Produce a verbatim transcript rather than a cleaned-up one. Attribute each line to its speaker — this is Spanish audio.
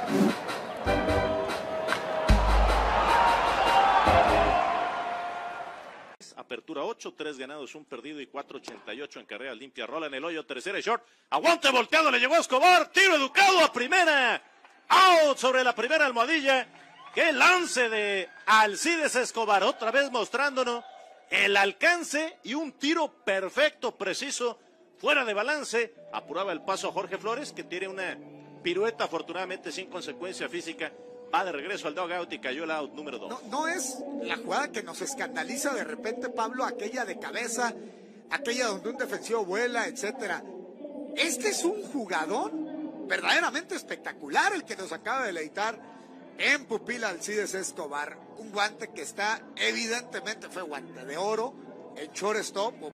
Speaker 1: Apertura ocho, tres ganados, un perdido y cuatro ochenta y ocho en carrera limpia. Rola en el hoyo, tercera y short. Aguante volteado, le llegó a Escobar. Tiro educado a primera. Out sobre la primera almohadilla. Qué lance de Alcides Escobar. Otra vez mostrándonos el alcance y un tiro perfecto, preciso, fuera de balance. Apuraba el paso a Jorge Flores, que tiene una pirueta afortunadamente sin consecuencia física. Va de regreso al dugout y cayó el out número dos.
Speaker 2: No, no es la jugada que nos escandaliza de repente, Pablo, aquella de cabeza, aquella donde un defensivo vuela, etcétera. Este es un jugador verdaderamente espectacular el que nos acaba de deleitar en pupila Alcides Escobar. Un guante que está, evidentemente fue guante de oro, en shortstop.